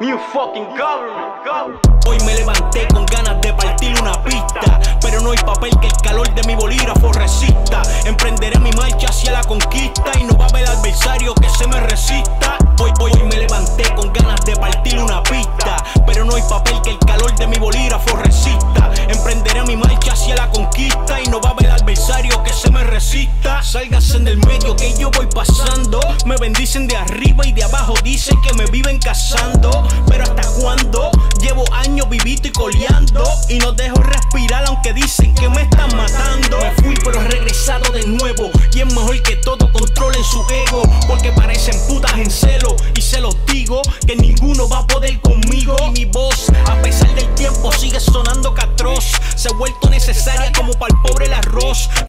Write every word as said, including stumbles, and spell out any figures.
New fucking government, government. Hoy me levanté con ganas de partir una pista, pero no hay papel que el calor de mi bolígrafo resista. Emprenderé mi marcha hacia la conquista y no va a haber adversario que se me resista. Hoy, hoy, hoy me levanté con ganas de partir una pista, pero no hay papel que el calor de mi bolígrafo resista. Emprenderé mi marcha hacia la conquista y no va a haber adversario que se me resista. Sálganse del medio que yo voy pasando. Me bendicen de arriba y de abajo, dicen que me viven cazando. Pero ¿hasta cuándo? Llevo años vivito y coleando y no dejo respirar aunque dicen que me están matando. Me fui pero he regresado de nuevo y es mejor que todo controlen su ego, porque parecen putas en celo y se los digo que ninguno va a poder conmigo. Y mi voz, a pesar del tiempo, sigue sonando catroz. Se ha vuelto necesaria como para el pobre el arroz.